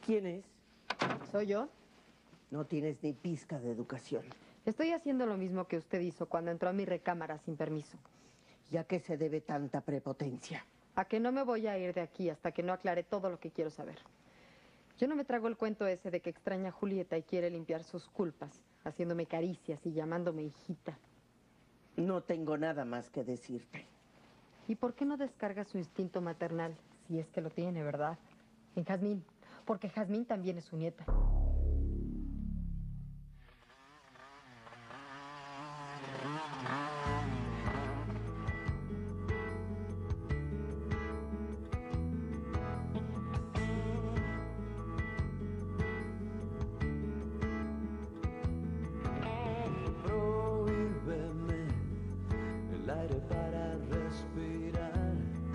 ¿Quién es? ¿Soy yo? No tienes ni pizca de educación. Estoy haciendo lo mismo que usted hizo cuando entró a mi recámara sin permiso. ¿Y a qué se debe tanta prepotencia? A que no me voy a ir de aquí hasta que no aclare todo lo que quiero saber. Yo no me trago el cuento ese de que extraña a Julieta y quiere limpiar sus culpas, haciéndome caricias y llamándome hijita. No tengo nada más que decirte. ¿Y por qué no descarga su instinto maternal, si es que lo tiene, verdad? En Jazmín, porque Jazmín también es su nieta. Prohíbeme el aire para respirar.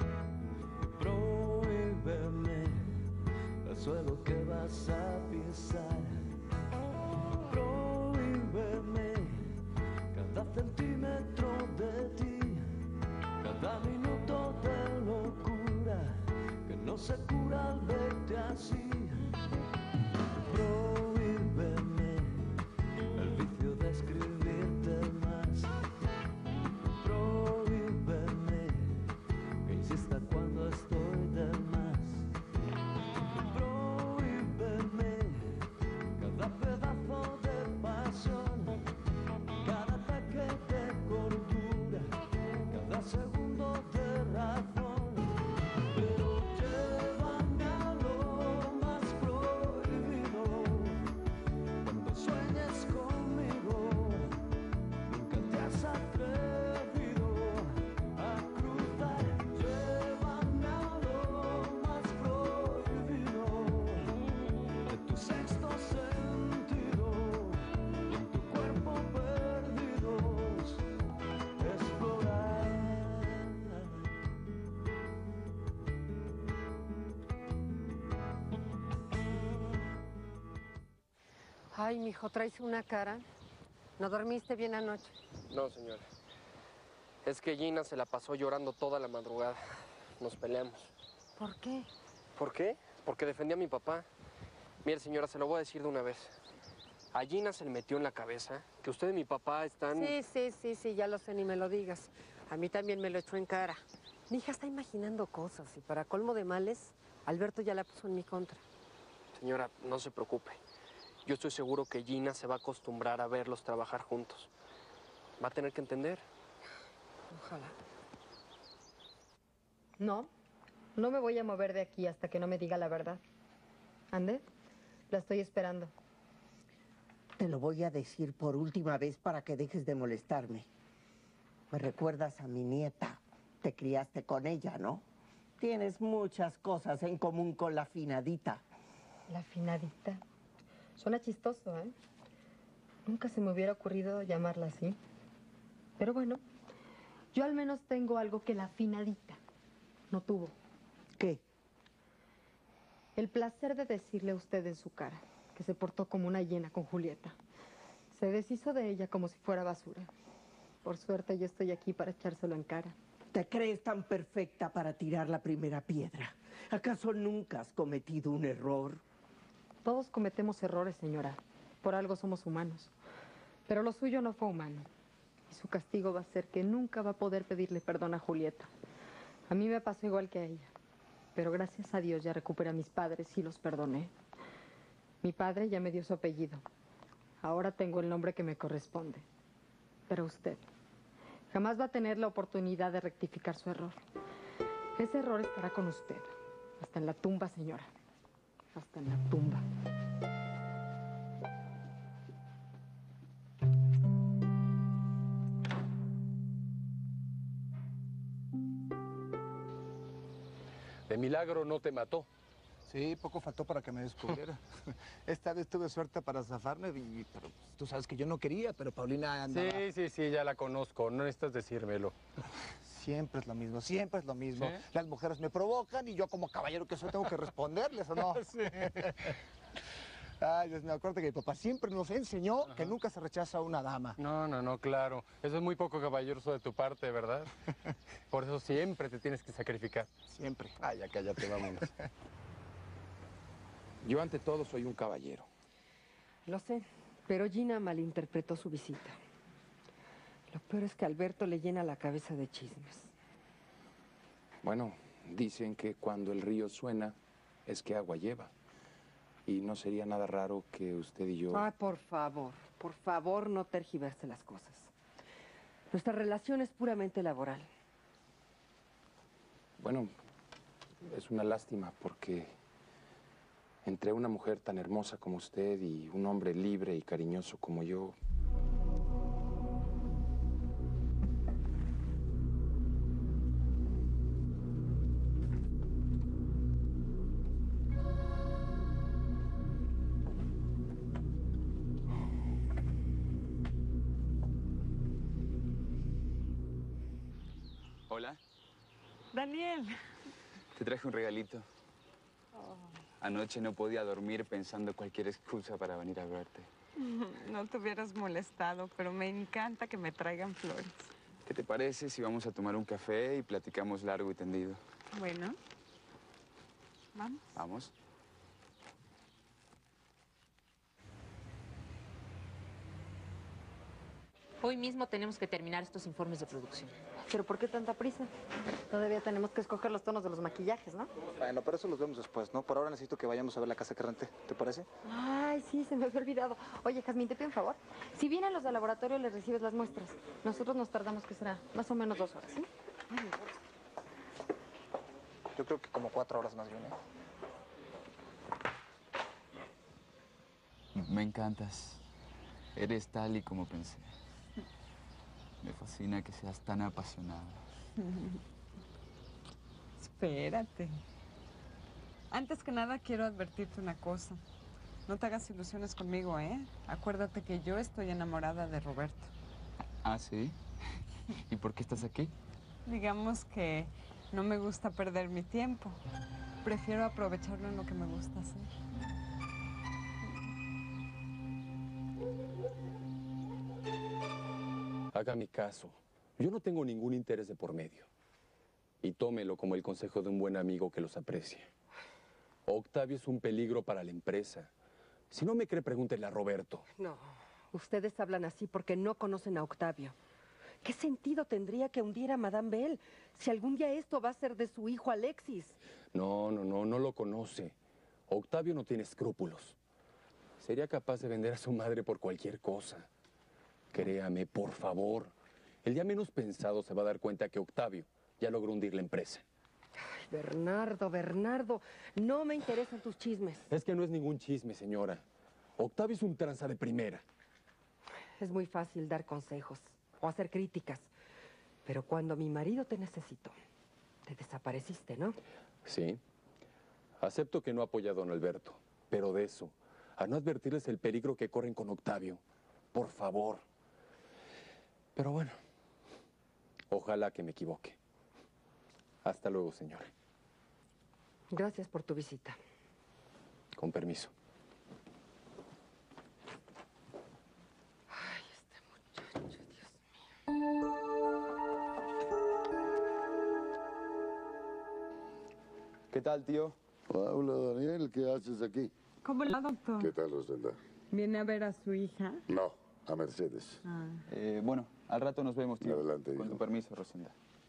Prohíbeme el suelo que vas a pisar. Prohíbeme cada centímetro de ti, cada minuto de locura que no se cura al verte así. Prohíbeme el vicio de escribirte más. Prohíbeme que insista cuando estoy de más. Prohíbeme cada pedazo de pasión, cada ataque de cordura, cada segundo de razón. Pero llévame a lo más prohibido. Cuando sueñes conmigo, nunca te has atrevido a cruzar. Llévame a lo más prohibido de tu sexto sentido, y en tu cuerpo perdidos explorar. Ay, mijo, traes una cara. ¿No dormiste bien anoche? No, señora. Es que Gina se la pasó llorando toda la madrugada. Nos peleamos. ¿Por qué? ¿Por qué? Porque defendí a mi papá. Mire, señora, se lo voy a decir de una vez. A Gina se le metió en la cabeza que usted y mi papá están... Sí, ya lo sé, ni me lo digas. A mí también me lo echó en cara. Mi hija está imaginando cosas y para colmo de males, Alberto ya la puso en mi contra. Señora, no se preocupe. Yo estoy seguro que Gina se va a acostumbrar a verlos trabajar juntos. Va a tener que entender. Ojalá. No me voy a mover de aquí hasta que no me diga la verdad. ¿Ande? La estoy esperando. Te lo voy a decir por última vez para que dejes de molestarme. Me recuerdas a mi nieta. Te criaste con ella, ¿no? Tienes muchas cosas en común con la finadita. La finadita. Suena chistoso, ¿eh? Nunca se me hubiera ocurrido llamarla así. Pero bueno, yo al menos tengo algo que la finadita no tuvo. ¿Qué? El placer de decirle a usted en su cara que se portó como una hiena con Julieta. Se deshizo de ella como si fuera basura. Por suerte yo estoy aquí para echárselo en cara. ¿Te crees tan perfecta para tirar la primera piedra? ¿Acaso nunca has cometido un error? Todos cometemos errores, señora. Por algo somos humanos. Pero lo suyo no fue humano. Y su castigo va a ser que nunca va a poder pedirle perdón a Julieta. A mí me pasó igual que a ella. Pero gracias a Dios ya recuperé a mis padres y los perdoné. Mi padre ya me dio su apellido. Ahora tengo el nombre que me corresponde. Pero usted jamás va a tener la oportunidad de rectificar su error. Ese error estará con usted. Hasta en la tumba, señora. Hasta en la tumba. De milagro no te mató. Sí, poco faltó para que me descubriera. Esta vez tuve suerte para zafarme, pero tú sabes que yo no quería, pero Paulina andaba... Sí, ya la conozco. No necesitas decírmelo. Siempre es lo mismo, siempre es lo mismo. ¿Sí? Las mujeres me provocan y yo como caballero que soy tengo que responderles, ¿o no? Sí. Ay, Dios, me acuerdo que mi papá siempre nos enseñó que nunca se rechaza a una dama. No, claro. Eso es muy poco caballeroso de tu parte, ¿verdad? Por eso siempre te tienes que sacrificar. Siempre. Ay, ya cállate, vámonos. Yo ante todo soy un caballero. Lo sé, pero Gina malinterpretó su visita. Lo peor es que Alberto le llena la cabeza de chismes. Bueno, dicen que cuando el río suena es que agua lleva. Y no sería nada raro que usted y yo... Ay, por favor, no tergiverse las cosas. Nuestra relación es puramente laboral. Bueno, es una lástima porque entre una mujer tan hermosa como usted y un hombre libre y cariñoso como yo... Hola, Daniel. te traje un regalito. Anoche no podía dormir pensando cualquier excusa para venir a verte. No te hubieras molestado, pero me encanta que me traigan flores. ¿Qué te parece si vamos a tomar un café y platicamos largo y tendido? Bueno, vamos. Vamos. Hoy mismo tenemos que terminar estos informes de producción. ¿Pero por qué tanta prisa? Todavía tenemos que escoger los tonos de los maquillajes, ¿no? Bueno, pero eso los vemos después, ¿no? Por ahora necesito que vayamos a ver la casa que renté, ¿te parece? Ay, sí, se me había olvidado. Oye, Jazmín, te pido un favor. Si vienen los del laboratorio, les recibes las muestras. Nosotros nos tardamos, ¿qué será? Más o menos 2 horas, ¿sí? Yo creo que como 4 horas más bien, ¿eh? Me encantas. Eres tal y como pensé. Me fascina que seas tan apasionada. Espérate. Antes que nada, quiero advertirte una cosa. No te hagas ilusiones conmigo, ¿eh? Acuérdate que yo estoy enamorada de Roberto. ¿Ah, sí? ¿Y por qué estás aquí? Digamos que no me gusta perder mi tiempo. Prefiero aprovecharlo en lo que me gusta hacer. Hágame caso. Yo no tengo ningún interés de por medio. Y tómelo como el consejo de un buen amigo que los aprecia. Octavio es un peligro para la empresa. Si no me cree, pregúntele a Roberto. No, ustedes hablan así porque no conocen a Octavio. ¿Qué sentido tendría que hundiera a Madame Bell si algún día esto va a ser de su hijo Alexis? No lo conoce. Octavio no tiene escrúpulos. Sería capaz de vender a su madre por cualquier cosa. Créame, por favor. El día menos pensado se va a dar cuenta que Octavio ya logró hundir la empresa. Ay, Bernardo, no me interesan tus chismes. Es que no es ningún chisme, señora. Octavio es un tranza de primera. Es muy fácil dar consejos o hacer críticas. Pero cuando mi marido te necesitó, te desapareciste, ¿no? Sí. Acepto que no apoya a don Alberto, pero de eso, a no advertirles el peligro que corren con Octavio. Por favor. Pero bueno, ojalá que me equivoque. Hasta luego, señora. Gracias por tu visita. Con permiso. Ay, este muchacho, Dios mío. ¿Qué tal, tío? Hola, Daniel, ¿qué haces aquí? ¿Cómo la, doctor? ¿Qué tal, Rosenda? ¿Viene a ver a su hija? No, a Mercedes. Ah. Bueno, al rato nos vemos, tío. Adelante, Con hijo. tu permiso, Rosenda.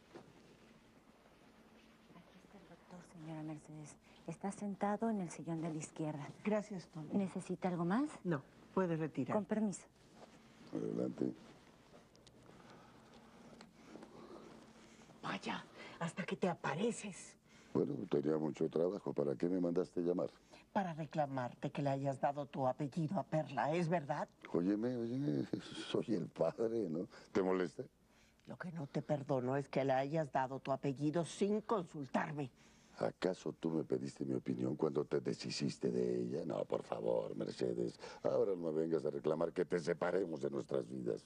Aquí está el doctor, señora Mercedes. Está sentado en el sillón de la izquierda. Gracias, Tony. ¿Necesita algo más? No, puedes retirar. Con permiso. Adelante. Vaya, hasta que te apareces. Bueno, tenía mucho trabajo. ¿Para qué me mandaste llamar? Para reclamarte que le hayas dado tu apellido a Perla, ¿es verdad? Óyeme, soy el padre, ¿no? ¿Te molesta? Lo que no te perdono es que le hayas dado tu apellido sin consultarme. ¿Acaso tú me pediste mi opinión cuando te deshiciste de ella? No, por favor, Mercedes. Ahora no me vengas a reclamar que te separemos de nuestras vidas.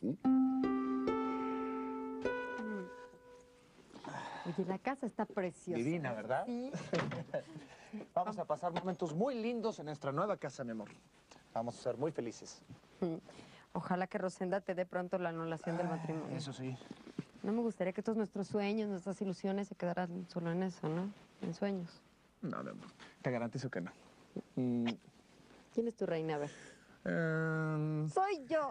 Oye, la casa está preciosa. Divina, ¿verdad? Sí. Vamos a pasar momentos muy lindos en nuestra nueva casa, mi amor. Vamos a ser muy felices. Ojalá que Rosenda te dé pronto la anulación del matrimonio. Eso sí. No me gustaría que todos nuestros sueños, nuestras ilusiones se quedaran solo en eso, ¿no? En sueños. No. Te garantizo que no. ¿Quién es tu reina? A ver. Soy yo.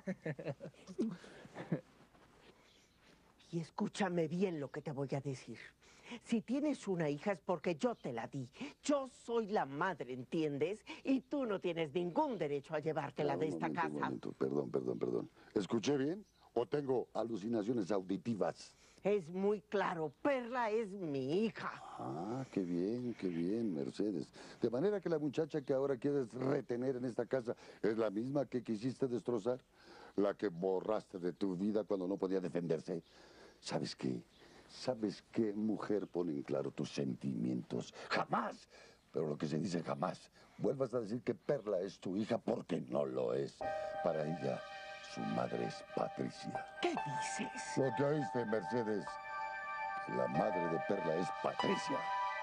Y escúchame bien lo que te voy a decir. Si tienes una hija es porque yo te la di. Yo soy la madre, ¿entiendes? Y tú no tienes ningún derecho a llevártela de esta casa. Un momento. Perdón. ¿Escuché bien o tengo alucinaciones auditivas? Es muy claro, Perla es mi hija. Ah, qué bien, Mercedes. De manera que la muchacha que ahora quieres retener en esta casa es la misma que quisiste destrozar, la que borraste de tu vida cuando no podía defenderse. ¿Sabes qué? ¿Sabes qué mujer pone en claro tus sentimientos? Jamás, pero lo que se dice jamás, vuelvas a decir que Perla es tu hija porque no lo es. Para ella, su madre es Patricia. ¿Qué dices? Lo que oíste, Mercedes, que la madre de Perla es Patricia.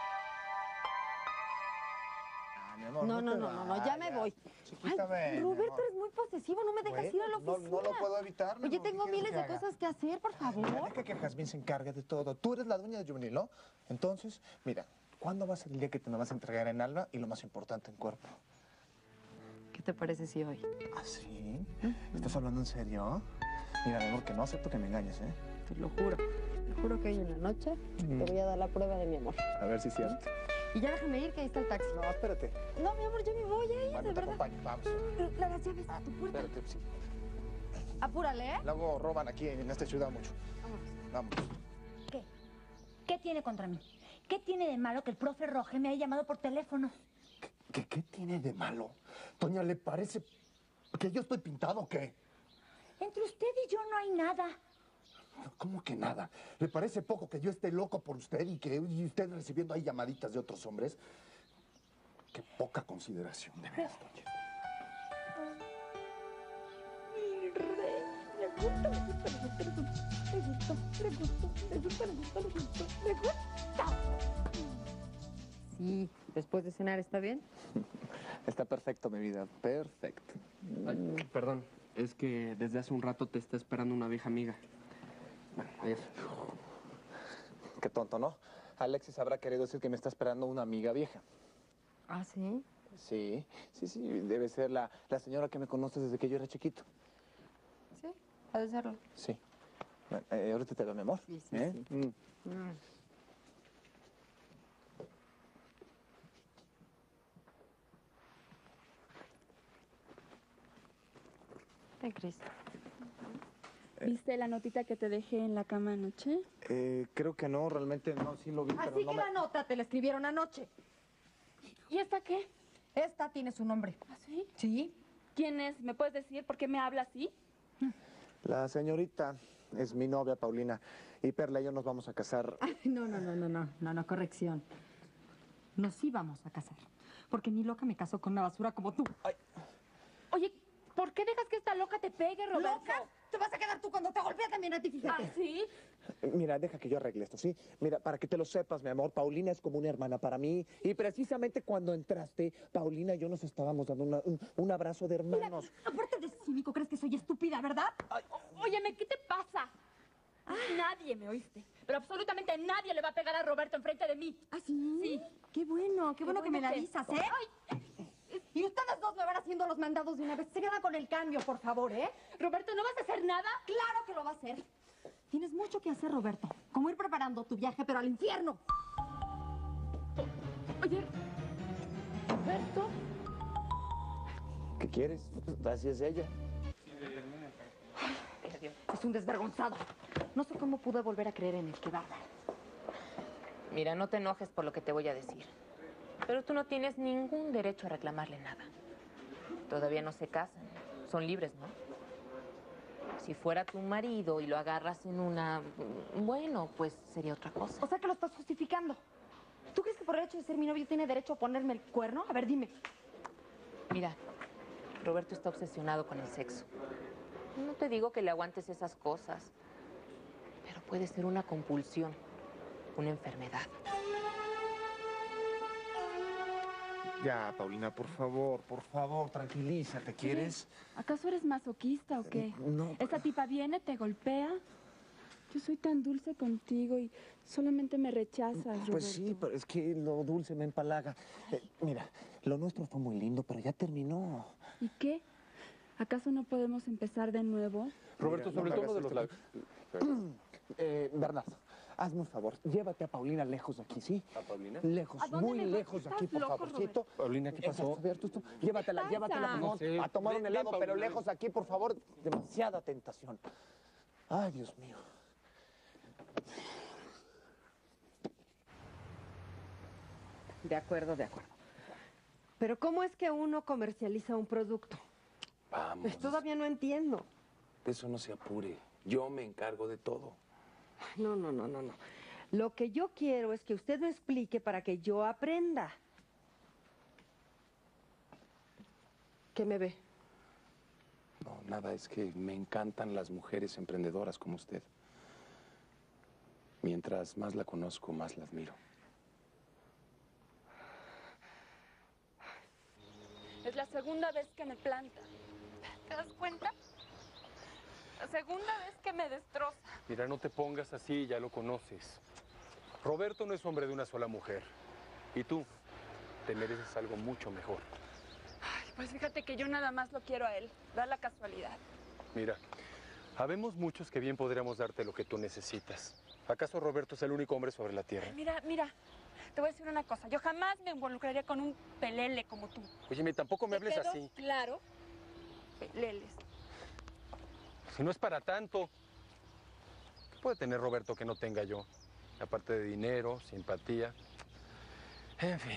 No, ya me voy. Chiquita, Ay, ven, Roberto, mi amor. eres muy posesivo, no me dejas ir a la oficina. No lo puedo evitar. mi Oye, amor, tengo ¿qué quieres miles que de haga? cosas que hacer, por favor. Mira, deja que Jazmín se encargue de todo. Tú eres la dueña de Juvenil, ¿no? Entonces, mira, ¿cuándo va a ser el día que te me vas a entregar en alma y lo más importante, en cuerpo? ¿Qué te parece si hoy? ¿Ah, sí? ¿Estás hablando en serio? Mira, mi amor, que no acepto que me engañes, ¿eh? Te lo juro. Te juro que hoy en la noche te voy a dar la prueba de mi amor. A ver si es cierto. Y ya déjame ir, que ahí está el taxi. No, espérate. No, mi amor, yo me voy a ir, Bueno, de te verdad. acompaño, vamos. Las llaves a tu puerta. Espérate, sí. Apúrale, ¿eh? Luego roban aquí en esta ciudad mucho. Vamos. ¿Qué? ¿Qué tiene contra mí? ¿Qué tiene de malo que el profe Roge me haya llamado por teléfono? ¿Qué tiene de malo? Doña, ¿le parece que yo estoy pintado o qué? Entre usted y yo no hay nada. ¿Cómo que nada? ¿Le parece poco que yo esté loco por usted y usted recibiendo ahí llamaditas de otros hombres? Qué poca consideración, de veras, doña. Mi rey, me gusta. Sí, después de cenar, ¿está bien? Está perfecto, mi vida. Perfecto. Ay, perdón, es que desde hace un rato te está esperando una vieja amiga. Bueno, adiós. Qué tonto, ¿no? Alexis habrá querido decir que me está esperando una amiga vieja. ¿Ah, sí? Sí. Debe ser la señora que me conoce desde que yo era chiquito. Sí, ha de serlo. Sí. Bueno, ahorita te veo, mi amor. Sí. Ven, Cris. ¿Viste la notita que te dejé en la cama anoche? Creo que no, realmente no, sí lo vi, pero Así no que me... la nota te la escribieron anoche. ¿Y esta qué? Esta tiene su nombre. ¿Ah, sí? Sí. ¿Quién es? ¿Me puedes decir por qué me habla así? La señorita es mi novia, Paulina, y Perla y yo nos vamos a casar. Ay, no, corrección. Nos íbamos a casar. Porque ni loca me casó con una basura como tú. Ay. Oye, ¿por qué dejas que esta loca te pegue, Roberto? ¿Loca? Te vas a quedar tú cuando te golpea también a ti, fíjate. ¿Ah, sí? Mira, deja que yo arregle esto, ¿sí? Mira, para que te lo sepas, mi amor, Paulina es como una hermana para mí. Y precisamente cuando entraste, Paulina y yo nos estábamos dando un abrazo de hermanos. Mira, aparte de cínico, crees que soy estúpida, ¿verdad? Óyeme, ¿qué te pasa? Nadie, ¿me oíste? Pero absolutamente nadie le va a pegar a Roberto enfrente de mí. ¿Ah, sí? Sí. Qué bueno que me la que- avisas, ¿eh? Ay, Y ustedes dos me van haciendo los mandados de una vez. Se quedan con el cambio, por favor, ¿eh? Roberto, ¿no vas a hacer nada? Claro que lo va a hacer. Tienes mucho que hacer, Roberto. Como ir preparando tu viaje, pero al infierno. Oye, Roberto. ¿Qué quieres? Así es ella. Es un desvergonzado. No sé cómo pude volver a creer en él. Qué bárbaro. Mira, no te enojes por lo que te voy a decir. Pero tú no tienes ningún derecho a reclamarle nada. Todavía no se casan. Son libres, ¿no? Si fuera tu marido y lo agarras en una... Bueno, pues sería otra cosa. O sea que lo estás justificando. ¿Tú crees que por el hecho de ser mi novio tiene derecho a ponerme el cuerno? A ver, dime. Mira, Roberto está obsesionado con el sexo. No te digo que le aguantes esas cosas, pero puede ser una compulsión, una enfermedad. Ya, Paulina, por favor, tranquilízate, ¿quieres? ¿Acaso eres masoquista o qué? No. Esta tipa viene, te golpea. Yo soy tan dulce contigo y solamente me rechazas, Roberto. Pues sí, pero es que lo dulce me empalaga. Mira, lo nuestro fue muy lindo, pero ya terminó. ¿Y qué? ¿Acaso no podemos empezar de nuevo? Roberto, sobre el tono de los labios. Bernardo, hazme un favor. Llévate a Paulina lejos de aquí, ¿sí? ¿A Paulina? Lejos, ¿A dónde muy me vas? lejos de aquí, por Loco, favorcito. Paulina, ¿qué pasó? A ver, tú. Llévatela, ¿Qué pasa? por No favor, sé. a tomar un Ven, helado, pero Paulina. lejos de aquí, por favor. Demasiada tentación. Ay, Dios mío. De acuerdo, de acuerdo. Pero ¿cómo es que uno comercializa un producto? Vamos. Pues todavía no entiendo. Eso no se apure. Yo me encargo de todo. No. Lo que yo quiero es que usted me explique para que yo aprenda. ¿Qué me ve? No, nada, es que me encantan las mujeres emprendedoras como usted. Mientras más la conozco, más la admiro. Es la segunda vez que me planta. ¿Te das cuenta? La segunda vez que me destroza. Mira, no te pongas así, ya lo conoces. Roberto no es hombre de una sola mujer. Y tú te mereces algo mucho mejor. Ay, pues fíjate que yo nada más lo quiero a él. Da la casualidad. Mira, habemos muchos que bien podríamos darte lo que tú necesitas. ¿Acaso Roberto es el único hombre sobre la tierra? Mira, te voy a decir una cosa. Yo jamás me involucraría con un pelele como tú. Óyeme, tampoco me hables ¿Te quedó así. claro? Peleles. Si no es para tanto, ¿qué puede tener Roberto que no tenga yo? Aparte de dinero, simpatía. En fin.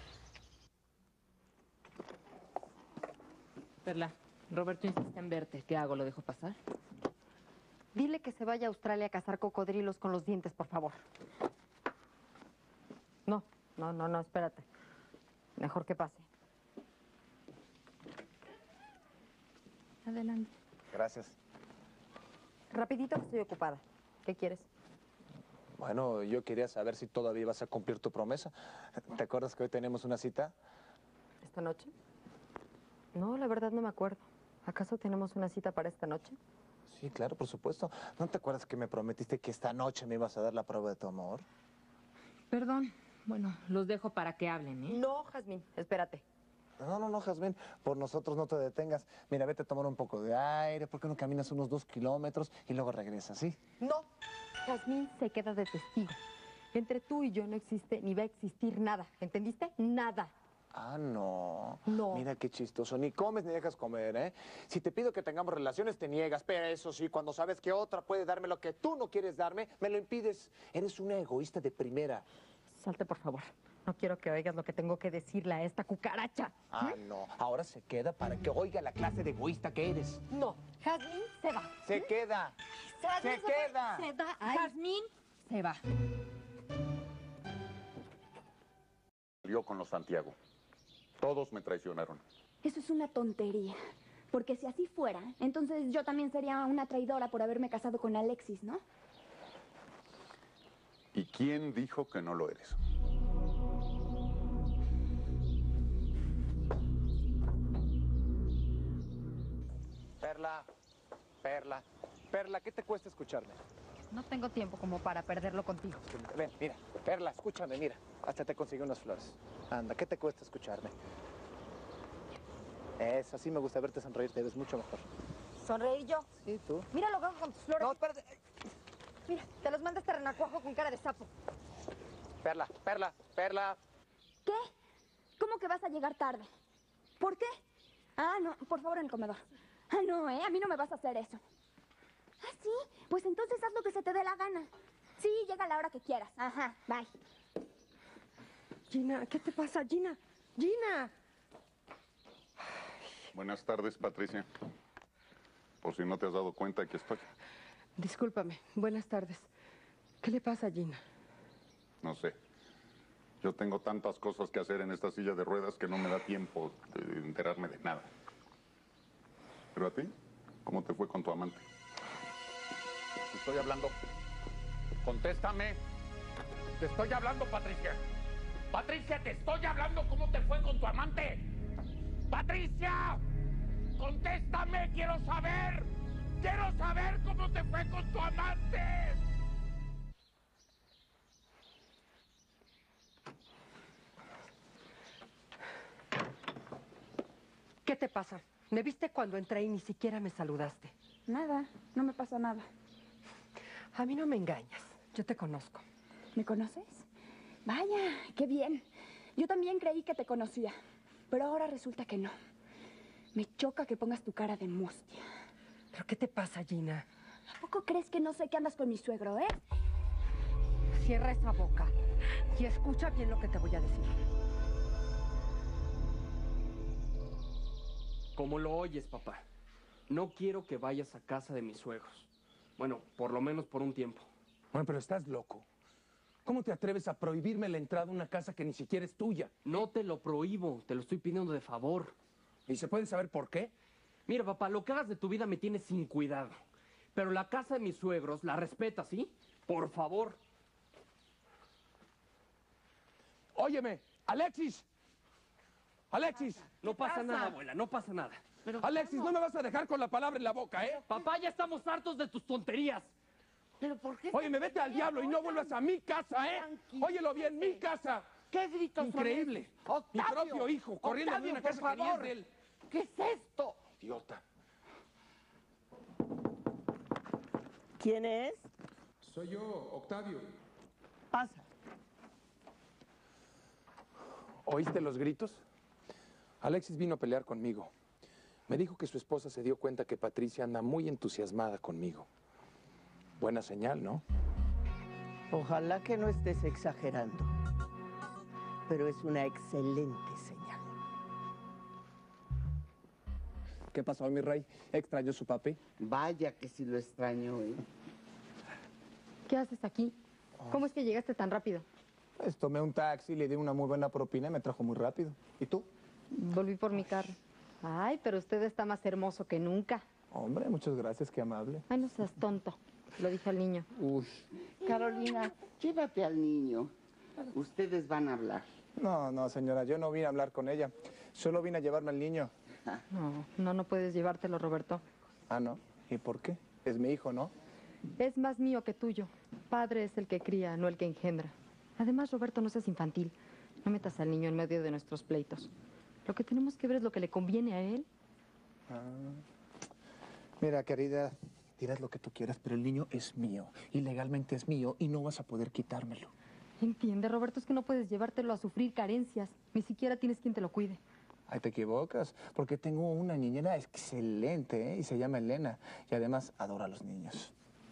Perla, Roberto insiste en verte. ¿Qué hago? ¿Lo dejo pasar? Dile que se vaya a Australia a cazar cocodrilos con los dientes, por favor. No, espérate. Mejor que pase. Adelante. Gracias. Rapidito, que estoy ocupada. ¿Qué quieres? Bueno, yo quería saber si todavía vas a cumplir tu promesa. ¿Te acuerdas que hoy tenemos una cita? ¿Esta noche? No, la verdad no me acuerdo. ¿Acaso tenemos una cita para esta noche? Sí, claro, por supuesto. ¿No te acuerdas que me prometiste que esta noche me ibas a dar la prueba de tu amor? Perdón. Bueno, los dejo para que hablen, ¿eh? No, Jazmín, espérate. No, Jazmín, por nosotros no te detengas. Mira, vete a tomar un poco de aire, ¿por qué no caminas unos 2 kilómetros y luego regresas, sí? No, Jazmín se queda de testigo. Entre tú y yo no existe ni va a existir nada, ¿entendiste? Nada. Ah, no. No. Mira qué chistoso. Ni comes ni dejas comer, ¿eh? Si te pido que tengamos relaciones, te niegas. Pero eso sí, cuando sabes que otra puede darme lo que tú no quieres darme, me lo impides. Eres una egoísta de primera. Salte, por favor. No quiero que oigas lo que tengo que decirle a esta cucaracha. Ah, no. Ahora se queda para que oiga la clase de egoísta que eres. No, Jazmín se va. Se queda. Se queda. Se va. Jazmín se va. Salió con los Santiago. Todos me traicionaron. Eso es una tontería. Porque si así fuera, entonces yo también sería una traidora por haberme casado con Alexis, ¿no? ¿Y quién dijo que no lo eres? Perla, ¿qué te cuesta escucharme? No tengo tiempo como para perderlo contigo. Ven, mira, Perla, escúchame, mira. Hasta te conseguí unas flores. Anda, ¿qué te cuesta escucharme? Eso, así me gusta verte sonreír, te ves mucho mejor. ¿Sonreír yo? Sí, tú. Mira lo que hago con tus flores. No, espérate. Mira, te los manda este renacuajo con cara de sapo. Perla. ¿Qué? ¿Cómo que vas a llegar tarde? ¿Por qué? Ah, no, por favor, en el comedor. Ah, no, a mí no me vas a hacer eso. Ah, sí, pues entonces haz lo que se te dé la gana. Sí, llega a la hora que quieras. Ajá, bye. Gina, ¿qué te pasa, Gina? ¡Gina! Buenas tardes, Patricia. Por si no te has dado cuenta, aquí estoy. Discúlpame, buenas tardes. ¿Qué le pasa a Gina? No sé. Yo tengo tantas cosas que hacer en esta silla de ruedas que no me da tiempo de enterarme de nada. ¿Pero a ti? ¿Cómo te fue con tu amante? Te estoy hablando. Contéstame. Te estoy hablando, Patricia. Patricia, te estoy hablando. ¿Cómo te fue con tu amante? ¡Patricia! ¡Contéstame! ¡Quiero saber! ¡Quiero saber cómo te fue con tu amante! te pasa? Me viste cuando entré y ni siquiera me saludaste. Nada, no me pasa nada. A mí no me engañas. Yo te conozco. ¿Me conoces? Vaya, qué bien. Yo también creí que te conocía, pero ahora resulta que no. Me choca que pongas tu cara de mustia. ¿Pero qué te pasa, Gina? ¿A poco crees que no sé que andas con mi suegro, eh? Cierra esa boca y escucha bien lo que te voy a decir. Como lo oyes, papá. No quiero que vayas a casa de mis suegros. Bueno, por lo menos por un tiempo. Bueno, pero estás loco. ¿Cómo te atreves a prohibirme la entrada a una casa que ni siquiera es tuya? No te lo prohíbo, te lo estoy pidiendo de favor. ¿Y se puede saber por qué? Mira, papá, lo que hagas de tu vida me tiene sin cuidado. Pero la casa de mis suegros la respeta, ¿sí? Por favor. Óyeme, Alexis. Alexis. No pasa nada, abuela, no pasa nada. Pero, Alexis, no me vas a dejar con la palabra en la boca, ¿eh? Papá, ya estamos hartos de tus tonterías. ¿Pero por qué? Oye, me vete al diablo y no vuelvas a mi casa, ¿eh? Óyelo bien, mi casa. ¿Qué gritos Increíble. son esos? Mi Octavio, propio hijo, corriendo de Octavio, una por casa que ni es favor. de él. ¿Qué es esto? Idiota. ¿Quién es? Soy yo, Octavio. Pasa. ¿Oíste los gritos? Alexis vino a pelear conmigo. Me dijo que su esposa se dio cuenta que Patricia anda muy entusiasmada conmigo. Buena señal, ¿no? Ojalá que no estés exagerando, pero es una excelente señal. ¿Qué pasó, mi rey? ¿Extrañó su papi? Vaya que sí lo extraño, ¿eh? ¿Qué haces aquí? ¿Cómo es que llegaste tan rápido? Pues tomé un taxi, le di una muy buena propina y me trajo muy rápido. ¿Y tú? Volví por mi carro. Ay, pero usted está más hermoso que nunca. Hombre, muchas gracias, qué amable. Ay, no seas tonto. Lo dije al niño. Uy. Carolina, llévate al niño. Ustedes van a hablar. No, señora, yo no vine a hablar con ella. Solo vine a llevarme al niño. No puedes llevártelo, Roberto. Ah, ¿no? ¿Y por qué? Es mi hijo, ¿no? Es más mío que tuyo. Padre es el que cría, no el que engendra. Además, Roberto, no seas infantil. No metas al niño en medio de nuestros pleitos. Lo que tenemos que ver es lo que le conviene a él. Mira, querida, dirás lo que tú quieras, pero el niño es mío. Y legalmente es mío y no vas a poder quitármelo. Entiende, Roberto, es que no puedes llevártelo a sufrir carencias. Ni siquiera tienes quien te lo cuide. Ay, te equivocas, porque tengo una niñera excelente, ¿eh? Y se llama Elena. Y además adora a los niños.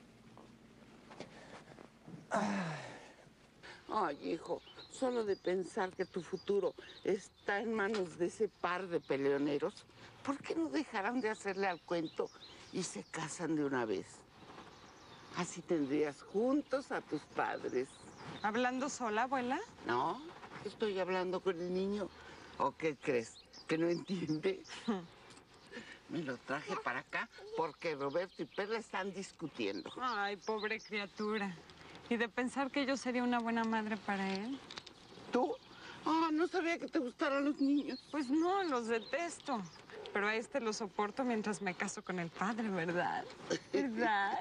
Ay, hijo, solo de pensar que tu futuro está en manos de ese par de peleoneros, ¿por qué no dejarán de hacerle al cuento y se casan de una vez? Así tendrías juntos a tus padres. ¿Hablando sola, abuela? No, estoy hablando con el niño. ¿O qué crees? ¿Que no entiende? Me lo traje para acá porque Roberto y Perla están discutiendo. Ay, pobre criatura. ¿Y de pensar que yo sería una buena madre para él? ¿Tú? No sabía que te gustaran los niños. Pues no, los detesto. Pero a este lo soporto mientras me caso con el padre, ¿verdad? ¿Verdad?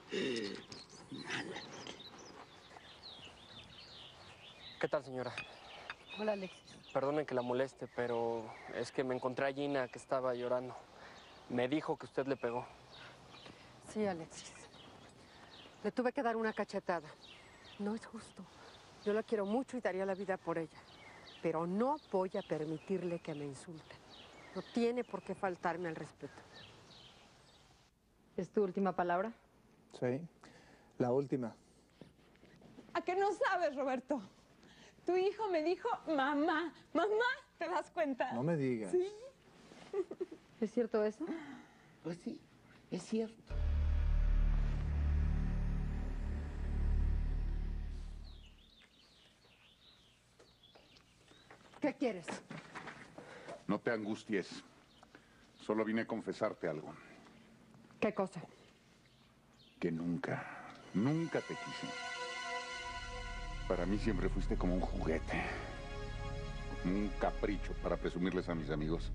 ¿Qué tal, señora? Hola, Alexis. Perdone que la moleste, pero es que me encontré a Gina que estaba llorando. Me dijo que usted le pegó. Sí, Alexis. Le tuve que dar una cachetada. No es justo. Yo la quiero mucho y daría la vida por ella. Pero no voy a permitirle que me insulte. No tiene por qué faltarme al respeto. ¿Es tu última palabra? Sí, la última. ¿A qué no sabes, Roberto? Tu hijo me dijo, mamá, ¿te das cuenta? No me digas. Sí. ¿Es cierto eso? Pues sí, es cierto. ¿Qué quieres? No te angusties. Solo vine a confesarte algo. ¿Qué cosa? Que nunca te quise. Para mí siempre fuiste como un juguete. Como un capricho para presumirles a mis amigos.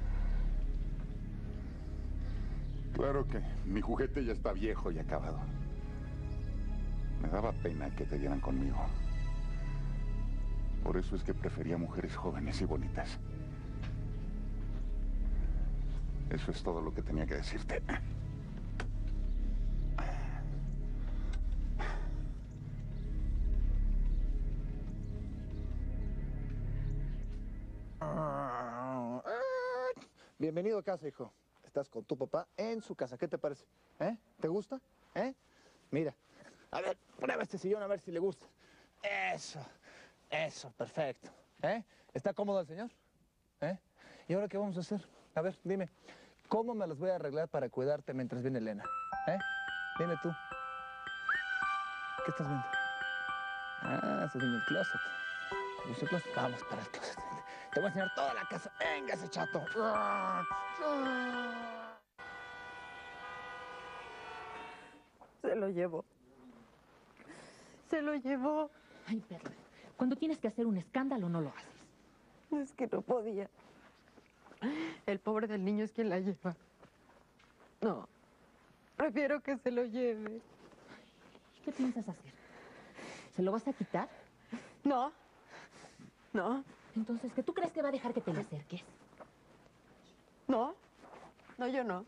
Claro que mi juguete ya está viejo y acabado. Me daba pena que te dieran conmigo. Por eso es que prefería mujeres jóvenes y bonitas. Eso es todo lo que tenía que decirte. Bienvenido a casa, hijo. Estás con tu papá en su casa. ¿Qué te parece? ¿Eh? ¿Te gusta? ¿Eh? Mira. A ver, prueba este sillón a ver si le gusta. Eso, perfecto. ¿Eh? ¿Está cómodo el señor? ¿Eh? ¿Y ahora qué vamos a hacer? A ver, dime, ¿cómo me las voy a arreglar para cuidarte mientras viene Elena? ¿Eh? Dime tú. ¿Qué estás viendo? Ah, estás en el closet. ¿El closet? Vamos para el closet. Te voy a enseñar toda la casa. ¡Venga ese chato! Se lo llevó. Se lo llevó. Ay, Perla, cuando tienes que hacer un escándalo no lo haces. Es que no podía. El pobre del niño es quien la lleva. No, prefiero que se lo lleve. ¿Qué piensas hacer? ¿Se lo vas a quitar? No. No. Entonces, ¿qué tú crees que va a dejar que te le acerques? No. No, yo no.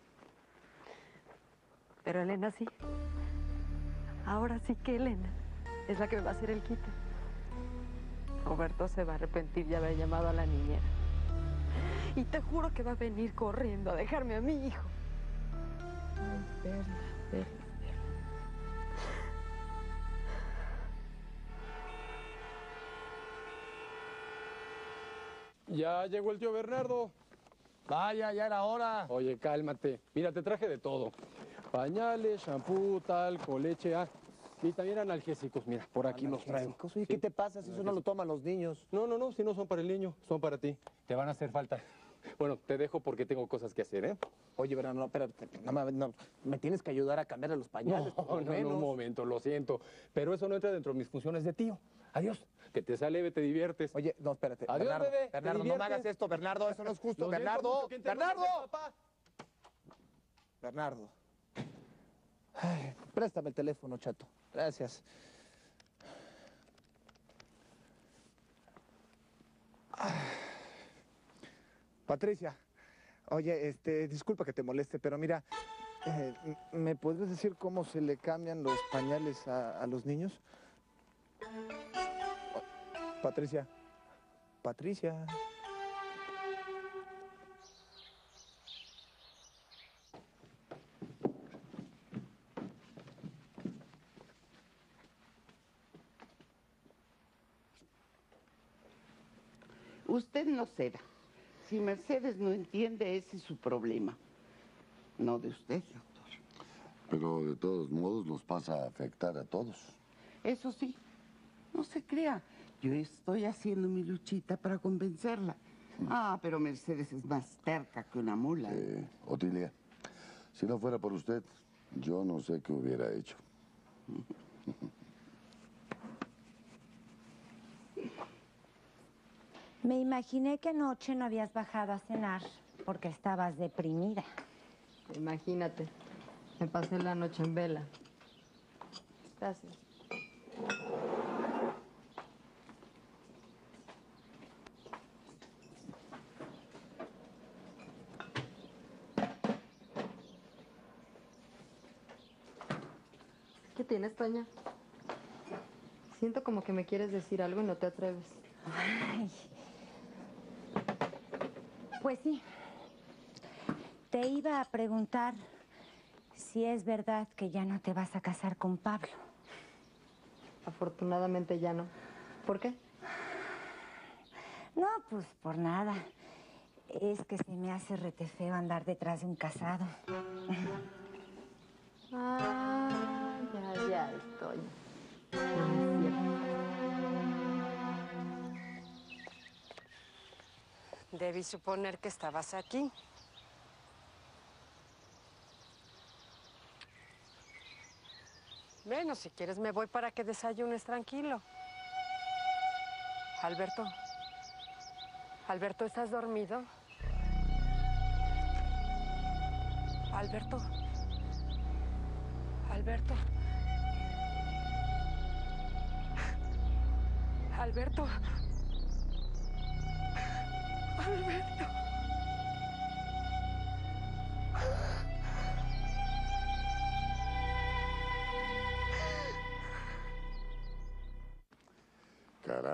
Pero Elena sí. Ahora sí que Elena es la que me va a hacer el quite. Roberto se va a arrepentir de haber llamado a la niñera. Y te juro que va a venir corriendo a dejarme a mi hijo. Ay, Perla, Perla. Ya llegó el tío Bernardo. Vaya, ya era hora. Oye, cálmate. Mira, te traje de todo. Pañales, shampoo, talco, leche, y también analgésicos. Mira, por aquí los traigo. Oye, ¿qué te pasa si eso no lo toman los niños? No, si no son para el niño, son para ti. Te van a hacer falta. Bueno, te dejo porque tengo cosas que hacer, ¿eh? Oye, Bernardo, no, espérate, no, me tienes que ayudar a cambiarle los pañales. No, un momento, lo siento. Pero eso no entra dentro de mis funciones de tío. Adiós. Que te sale leve, te diviertes. Oye, no, espérate. Adiós, Bernardo, bebé. Bernardo, no me hagas esto, Bernardo, eso no es justo. Bernardo, Bernardo. Bernardo. Ay, préstame el teléfono, chato. Gracias. Patricia, oye, disculpa que te moleste, pero mira, ¿me podrías decir cómo se le cambian los pañales a los niños? Patricia. Patricia. Usted no ceda. Si Mercedes no entiende, ese es su problema. No de usted, doctor. Pero de todos modos nos pasa a afectar a todos. Eso sí, no se crea. Yo estoy haciendo mi luchita para convencerla. Ah, pero Mercedes es más terca que una mula. Otilia, si no fuera por usted, yo no sé qué hubiera hecho. Me imaginé que anoche no habías bajado a cenar porque estabas deprimida. Imagínate, me pasé la noche en vela. Gracias. ¿Qué tienes, Toña? Siento como que me quieres decir algo y no te atreves. Ay. Pues sí. Te iba a preguntar si es verdad que ya no te vas a casar con Pablo. Afortunadamente ya no. ¿Por qué? No, pues por nada. Es que se me hace rete feo andar detrás de un casado. Ah, ya estoy. Debí suponer que estabas aquí. Bueno, si quieres me voy para que desayunes tranquilo. Alberto. Alberto, ¿estás dormido? Alberto. Alberto. Alberto. Alberto.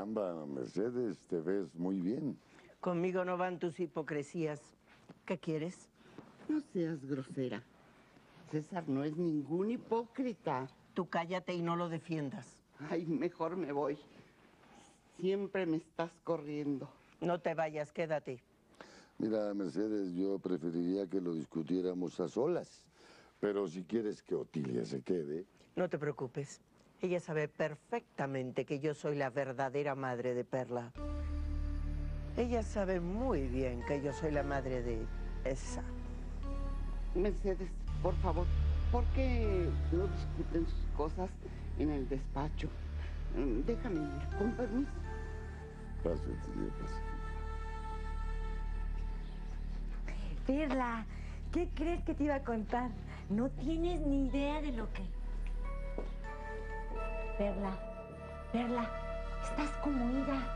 Caramba, Mercedes, te ves muy bien. Conmigo no van tus hipocresías. ¿Qué quieres? No seas grosera. César no es ningún hipócrita. Tú cállate y no lo defiendas. Ay, mejor me voy. Siempre me estás corriendo. No te vayas, quédate. Mira, Mercedes, yo preferiría que lo discutiéramos a solas. Pero si quieres que Otilia se quede... No te preocupes. Ella sabe perfectamente que yo soy la verdadera madre de Perla. Ella sabe muy bien que yo soy la madre de esa. Mercedes, por favor, ¿por qué no discuten sus cosas en el despacho? Déjame ir, con permiso. Pase, Otilia, pase. Perla, ¿qué crees que te iba a contar? No tienes ni idea de lo que... Perla, estás como ida.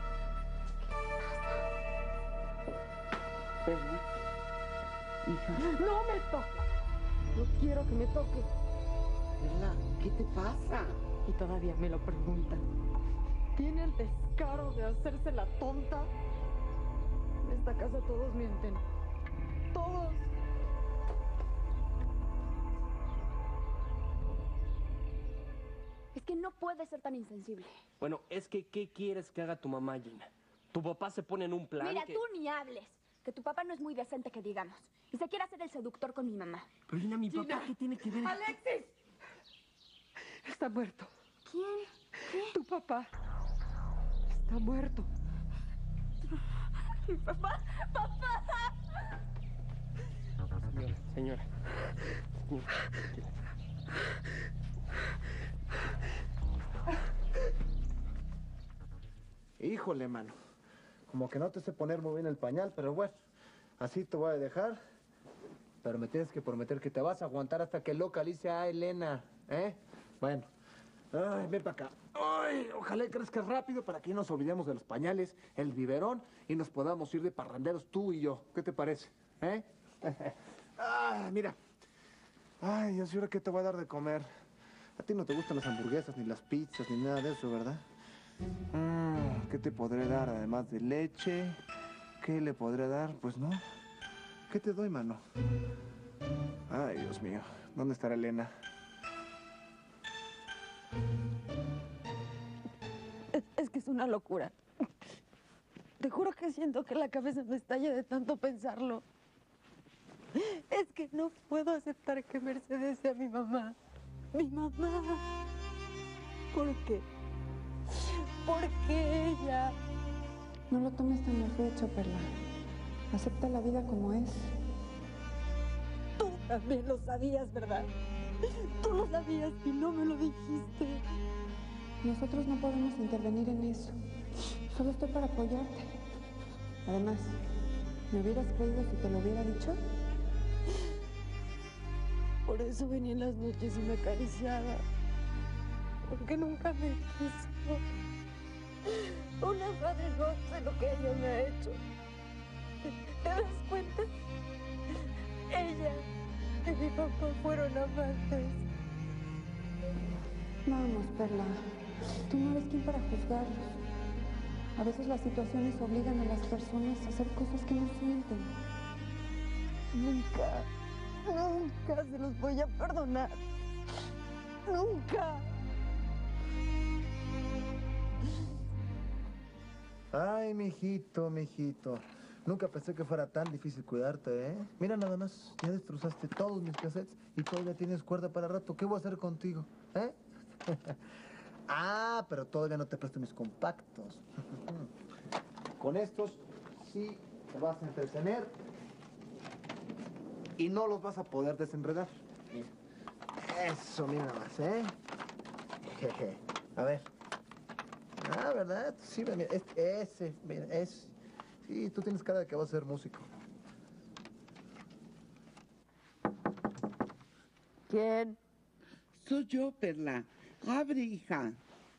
Perla, hija. ¡No me toques! No quiero que me toque. Perla, ¿qué te pasa? Y todavía me lo preguntan. ¿Tiene el descaro de hacerse la tonta? En esta casa todos mienten. Todos. Es que no puedes ser tan insensible. Bueno, es que, ¿qué quieres que haga tu mamá, Gina? Tu papá se pone en un plan Mira, que... tú ni hables. Que tu papá no es muy decente, que digamos. Y se quiere hacer el seductor con mi mamá. Pero Gina, mi papá, ¿qué tiene que ver? ¡Alexis! Está muerto. ¿Quién? ¿Qué? Tu papá. Está muerto. Mi papá. ¡Papá! Señora. Híjole, mano. Como que no te sé poner muy bien el pañal, pero bueno, así te voy a dejar. Pero me tienes que prometer que te vas a aguantar hasta que localice a Elena, ¿eh? Bueno. Ay, ven para acá. Ay, ojalá y crezcas rápido para que no nos olvidemos de los pañales, el biberón y nos podamos ir de parranderos tú y yo. ¿Qué te parece? ¿Eh? Ay, mira. Ay, Dios, ¿y ahora qué te voy a dar de comer? A ti no te gustan las hamburguesas, ni las pizzas, ni nada de eso, ¿verdad? ¿Qué te podré dar además de leche? ¿Qué le podré dar? Pues no. ¿Qué te doy, mano? Ay, Dios mío. ¿Dónde estará Elena? Es que es una locura. Te juro que siento que la cabeza me estalla de tanto pensarlo. Es que no puedo aceptar que Mercedes sea mi mamá. Mi mamá. ¿Por qué? ¿Por qué ella? No lo tomes tan a pecho, Perla. Acepta la vida como es. Tú también lo sabías, ¿verdad? Tú lo sabías y no me lo dijiste. Nosotros no podemos intervenir en eso. Solo estoy para apoyarte. Además, ¿me hubieras creído si te lo hubiera dicho? Por eso venía en las noches y me acariciaba. Porque nunca me quiso. Una madre no hace lo que ella me ha hecho. ¿Te das cuenta? Ella y mi papá fueron amantes. Vamos, Perla. Tú no eres quien para juzgarlos. A veces las situaciones obligan a las personas a hacer cosas que no sienten. Nunca se los voy a perdonar. Nunca. Ay, mijito, mijito. Nunca pensé que fuera tan difícil cuidarte, ¿eh? Mira nada más, ya destrozaste todos mis cassettes y todavía tienes cuerda para rato. ¿Qué voy a hacer contigo? ¿Eh? Ah, pero todavía no te presto mis compactos. Con estos sí te vas a entretener y no los vas a poder desenredar. Mira. Eso, mira nada más, ¿eh? Jeje. A ver. Ah, ¿verdad? Sí, mira, ese, mira, ese. Sí, tú tienes cara de que vas a ser músico. ¿Quién? Soy yo, Perla. Abre, hija.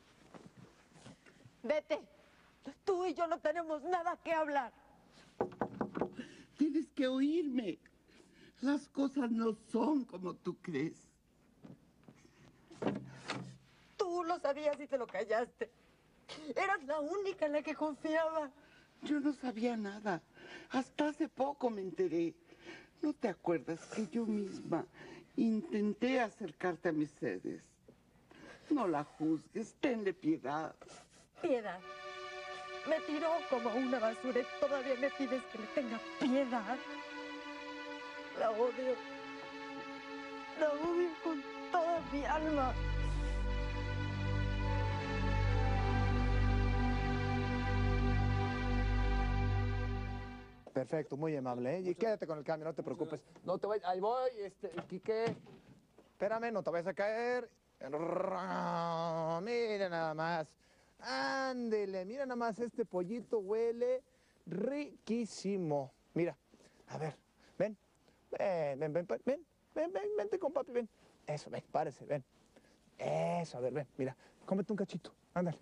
Vete. Tú y yo no tenemos nada que hablar. Tienes que oírme. Las cosas no son como tú crees. Tú lo sabías y te lo callaste. Eras la única en la que confiaba. Yo no sabía nada. Hasta hace poco me enteré. ¿No te acuerdas que yo misma intenté acercarte a Mercedes? No la juzgues, tenle piedad. Piedad. Me tiró como una basura y todavía me pides que le tenga piedad. La odio. La odio con toda mi alma. Perfecto, muy amable, ¿eh? Y quédate con el cambio, no te preocupes. No te vayas, ahí voy, Quique. Espérame, no te vayas a caer. Mira nada más. Ándele, mira nada más, este pollito huele riquísimo. Mira, a ver, ven, vente con papi, ven. Eso, ven, párese, ven. Eso, a ver, ven, mira, cómete un cachito, ándale.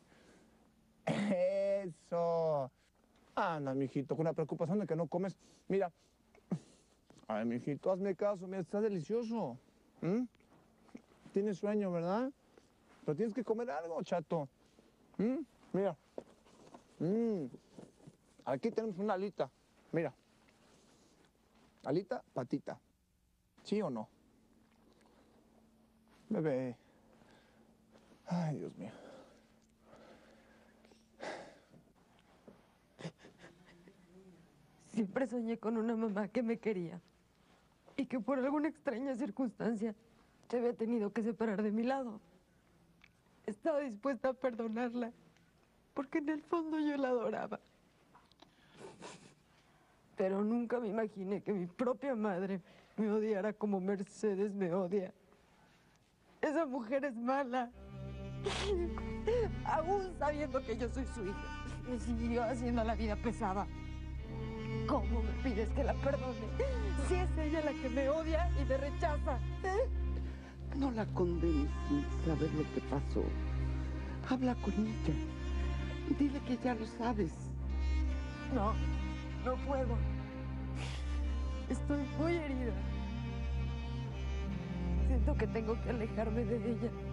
Eso. Anda, mijito, con la preocupación de que no comes. Mira, ay, mijito, hazme caso, mira, está delicioso. Tienes sueño, ¿verdad? Pero tienes que comer algo, chato. Mira. Aquí tenemos una alita. Mira. Alita, patita. ¿Sí o no? Bebé. Ay, Dios mío. Siempre soñé con una mamá que me quería y que por alguna extraña circunstancia se había tenido que separar de mi lado. Estaba dispuesta a perdonarla porque en el fondo yo la adoraba. Pero nunca me imaginé que mi propia madre me odiara como Mercedes me odia. Esa mujer es mala. Aún sabiendo que yo soy su hija, me siguió haciendo la vida pesada. ¿Cómo me pides que la perdone? Si es ella la que me odia y me rechaza. No la condenes sin saber lo que pasó. Habla con ella. Dile que ya lo sabes. No, no puedo. Estoy muy herida. Siento que tengo que alejarme de ella.